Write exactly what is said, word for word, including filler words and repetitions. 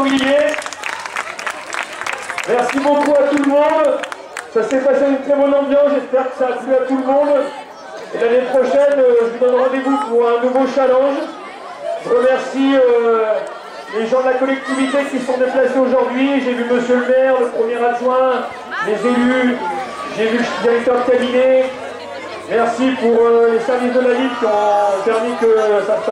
Sanglier. Merci beaucoup à tout le monde. Ça s'est passé une très bonne ambiance, j'espère que ça a plu à tout le monde. Et l'année prochaine, euh, je vous donne rendez-vous pour un nouveau challenge. Je remercie euh, les gens de la collectivité qui sont déplacés aujourd'hui. J'ai vu monsieur le maire, le premier adjoint, les élus, j'ai vu le directeur de cabinet. Merci pour euh, les services de la Ligue qui ont permis que ça se passe.